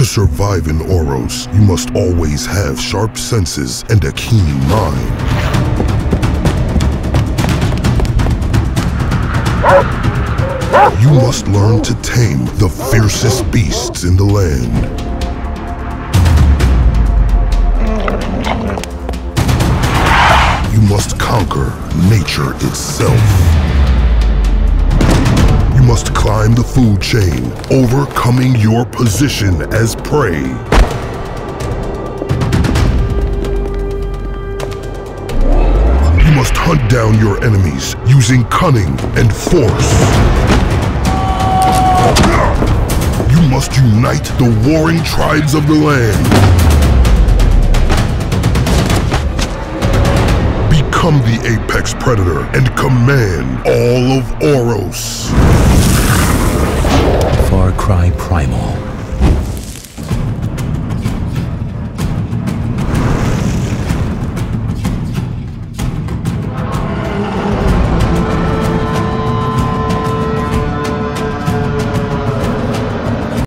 survive in Oros, you must always have sharp senses and a keen mind. You must learn to tame the fiercest beasts in the land. You must conquer nature itself. You must climb the food chain, overcoming your position as prey. You must hunt down your enemies using cunning and force. You must unite the warring tribes of the land. Become the apex predator and command all of Oros. Far Cry Primal.